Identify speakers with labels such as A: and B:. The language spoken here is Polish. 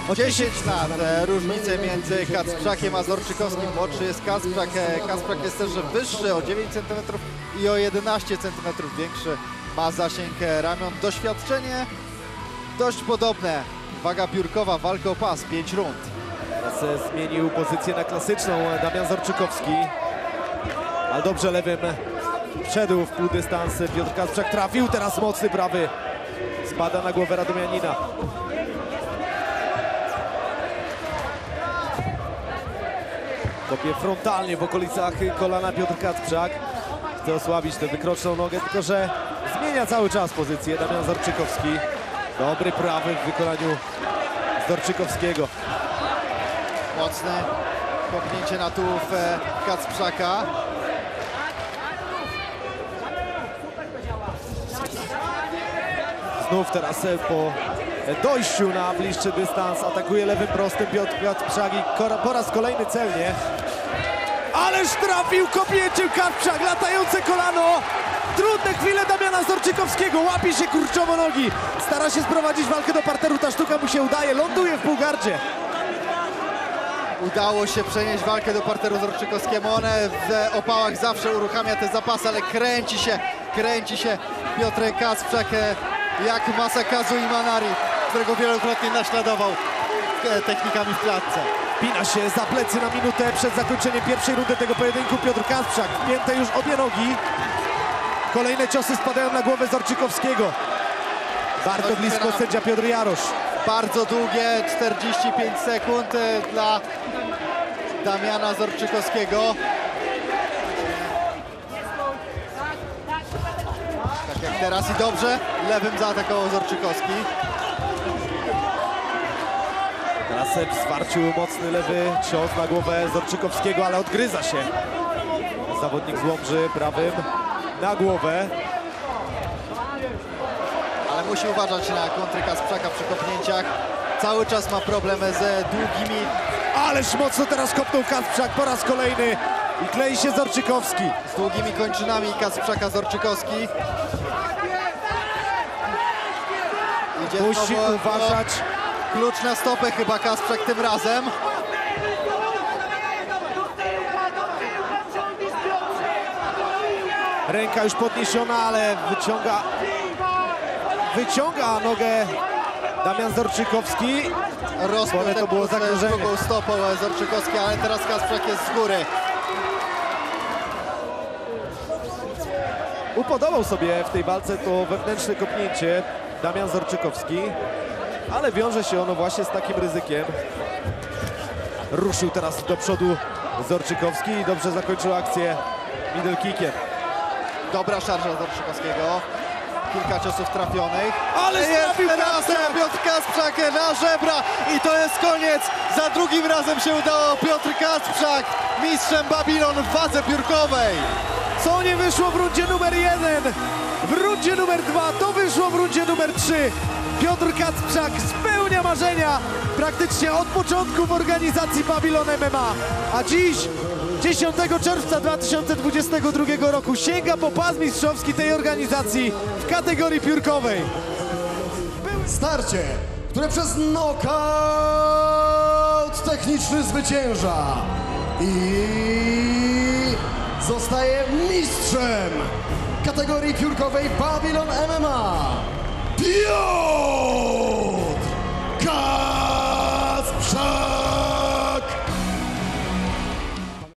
A: O
B: 10 lat różnicy między Kacprzakiem a Zorczykowskim. Młodszy jest Kacprzak. Kacprzak jest też wyższy o 9 cm i o 11 cm większy. Ma zasięg ramion. Doświadczenie dość podobne. Waga piórkowa, walka o pas, 5 rund.
A: Teraz zmienił pozycję na klasyczną Damian Zorczykowski. Ale dobrze lewym wszedł w półdystans. Piotr Kacprzak trafił, teraz mocny prawy. Spada na głowę radomianina. Kopie frontalnie w okolicach kolana Piotr Kacprzak. Chce osłabić tę wykroczną nogę, tylko że zmienia cały czas pozycję Damian Zorczykowski. Dobry prawy w wykonaniu Zorczykowskiego.
B: Mocne kopnięcie na tułów Kacprzaka.
A: Znów teraz po dojściu na bliższy dystans atakuje lewym prostym Piotr Kacprzak i po raz kolejny celnie. Ależ trafił kopnięciem Kacprzak, latające kolano. Trudne chwile Damiana Zorczykowskiego, łapie się kurczowo nogi. Stara się sprowadzić walkę do parteru, ta sztuka mu się udaje, ląduje w półgardzie.
B: Udało się przenieść walkę do parteru Zorczykowskiemu. One w opałach zawsze uruchamia te zapasy, ale kręci się Piotr Kacprzak jak Masakazu Imanari, którego wielokrotnie naśladował technikami w klatce.
A: Pina się za plecy na minutę przed zakończeniem pierwszej rundy tego pojedynku Piotr Kacprzak. Wpięte już obie nogi. Kolejne ciosy spadają na głowę Zorczykowskiego. Bardzo blisko sędzia Piotr Jarosz.
B: Bardzo długie 45 sekund dla Damiana Zorczykowskiego. Tak jak teraz i dobrze, lewym zaatakował Zorczykowski.
A: Teraz w zwarciu mocny lewy cios na głowę Zorczykowskiego, ale odgryza się zawodnik z Łomży prawym na głowę.
B: Ale musi uważać na kontry Kacprzaka przy kopnięciach. Cały czas ma problemy z długimi.
A: Ależ mocno teraz kopnął Kacprzak po raz kolejny i klei się Zorczykowski.
B: Z długimi kończynami Kacprzaka Zorczykowski. Idzie
A: Musi uważać.
B: Klucz na stopę chyba Kacprzak tym razem.
A: Ręka już podniesiona, ale wyciąga nogę Damian Zorczykowski.
B: Rozpłynął
A: to było zagrożenie.
B: drugą stopą Zorczykowski, ale teraz Kacprzak jest z góry.
A: Upodobał sobie w tej walce to wewnętrzne kopnięcie Damian Zorczykowski, ale wiąże się ono właśnie z takim ryzykiem. Ruszył teraz do przodu Zorczykowski i dobrze zakończył akcję middle kickiem.
B: Dobra szarża Zorczykowskiego. Kilka ciosów trafionych.
A: Ale
B: jest teraz Piotr Kacprzak na żebra i to jest koniec. Za drugim razem się udało. Piotr Kacprzak mistrzem Babylon w wadze piórkowej.
A: Co nie wyszło w rundzie numer 1, w rundzie numer 2, to wyszło w rundzie numer 3. Piotr Kacprzak spełnia marzenia praktycznie od początku w organizacji Babylon MMA. A dziś, 10 czerwca 2022 roku, sięga po pas mistrzowski tej organizacji w kategorii piórkowej.
C: Starcie, które przez knockout techniczny zwycięża i zostaje mistrzem kategorii piórkowej Babylon MMA. Piotr